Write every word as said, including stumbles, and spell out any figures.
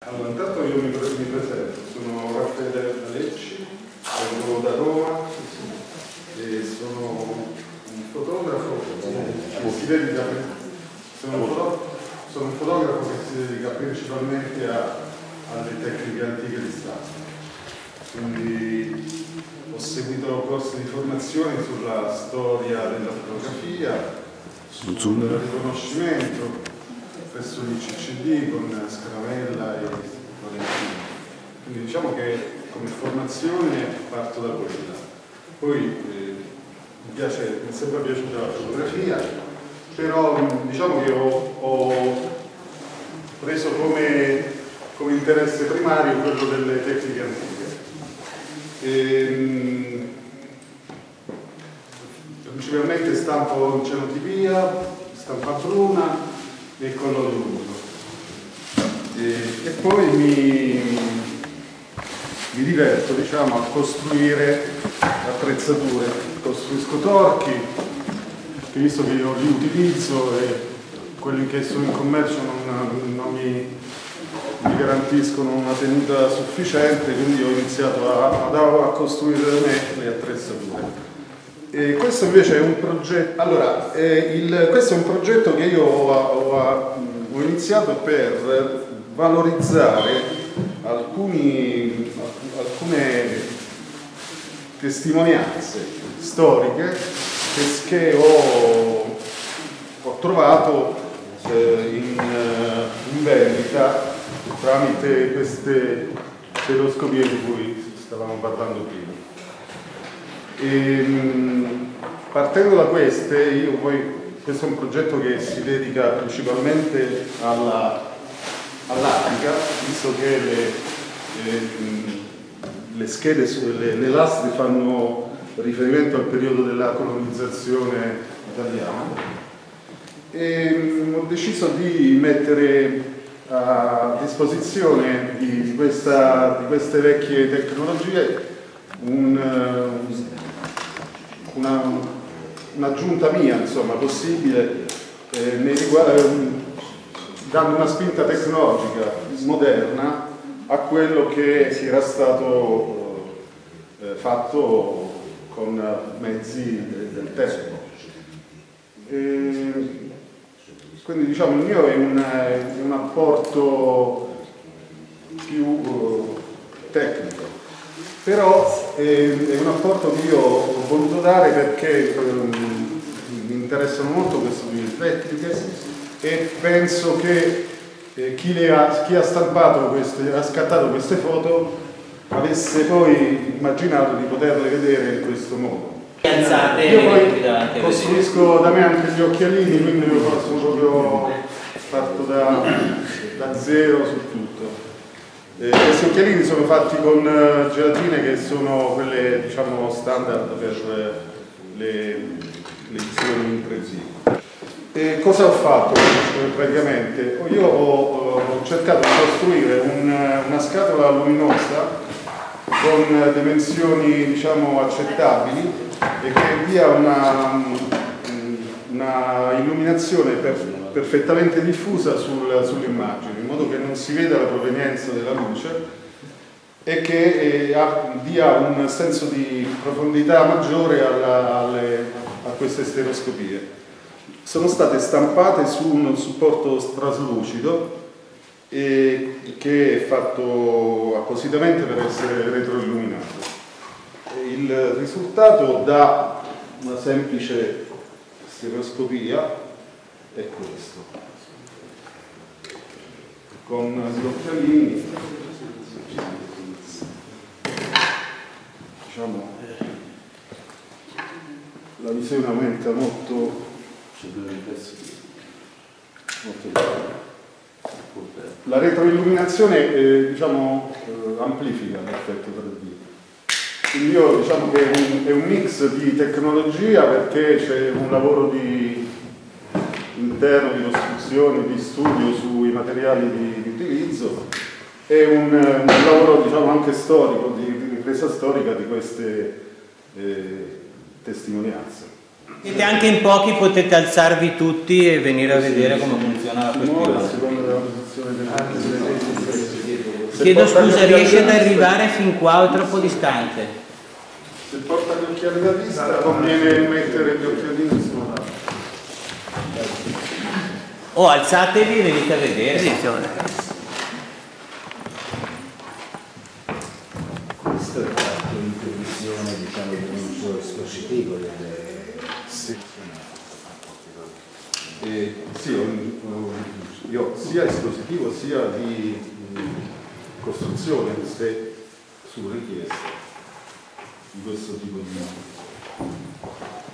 Allora, intanto io mi, mi presento, sono Raffaele Alecci, vengo da Roma e sono un fotografo che si dedica, sono un, foto, sono un fotografo che si dedica principalmente a, alle tecniche antiche di stampa. Quindi ho seguito corsi di formazione sulla storia della fotografia, sul riconoscimento presso l'I C C D con Scaravella e Valentino. Quindi diciamo che come formazione parto da quella. Poi eh, mi piace, mi è sempre piaciuta la fotografia, però diciamo che ho, ho preso come, come interesse primario quello delle tecniche antiche. E, principalmente stampo in cenotipia, stampa bruna e collo lungo. E, e poi mi, mi diverto, diciamo, a costruire attrezzature. Costruisco torchi, che visto che io li utilizzo e quelli che sono in commercio non, non mi, mi garantiscono una tenuta sufficiente, quindi ho iniziato a, a, a costruire da me le attrezzature. E questo invece è un progetto, allora, eh, il, questo è un progetto che io ho, ho, ho iniziato per valorizzare alcuni, alcune testimonianze storiche che, che ho, ho trovato eh, in, in vendita tramite queste stereoscopie di cui stavamo parlando prima. E, partendo da queste, io poi, questo è un progetto che si dedica principalmente alla, all'Africa, visto che le, le, le schede, le, le lastre fanno riferimento al periodo della colonizzazione italiana. E ho deciso di mettere a disposizione di, questa, di queste vecchie tecnologie un, una, un'aggiunta mia, insomma, possibile, eh, nei riguarda, dando una spinta tecnologica moderna a quello che si era stato eh, fatto con mezzi del, del tempo. E, quindi diciamo il mio è un, è un apporto più uh, tecnico, però è, è un apporto che io ho voluto dare perché um, mi interessano molto queste tecniche e penso che eh, chi, le ha, chi ha stampato queste, ha scattato queste foto avesse poi immaginato di poterle vedere in questo modo. Io poi costruisco da me anche gli occhialini, quindi io sono proprio parto da, da zero su tutto. Eh, questi occhialini sono fatti con uh, gelatine che sono quelle, diciamo, standard per uh, le, le edizioni in tre D. E cosa ho fatto praticamente? Io ho, ho cercato di costruire un, una scatola luminosa con dimensioni, diciamo, accettabili e che dia una, una illuminazione per, perfettamente diffusa sul, sull'immagine, in modo che non si veda la provenienza della luce e che eh, ha, dia un senso di profondità maggiore alla, alle, a queste stereoscopie. Sono state stampate su un supporto traslucido e che è fatto appositamente per essere retroilluminato. Il risultato da una semplice stereoscopia è questo, con gli occhialini, diciamo, la visione aumenta molto, molto bene. La retroilluminazione eh, diciamo, eh, amplifica l'effetto tre D. Quindi io diciamo che è un, è un mix di tecnologia, perché c'è un lavoro di, interno di costruzione, di studio sui materiali di, di utilizzo e un, un lavoro diciamo anche storico, di, di ripresa storica di queste eh, testimonianze. Siete anche in pochi, potete alzarvi tutti e venire a vedere come funziona la questione. A seconda della posizione delle Chiedo scusa, riesce ad arrivare fin qua o è troppo distante? Se porta gli occhiali da vista conviene mettere gli occhialini su. O alzatevi e venite a vedere. Questo è fatto in previsione, diciamo, di un uso espositivo delle... Sì. Eh, sì, un, un, io sia espositivo sia di mh, costruzione, se su richiesta di questo tipo di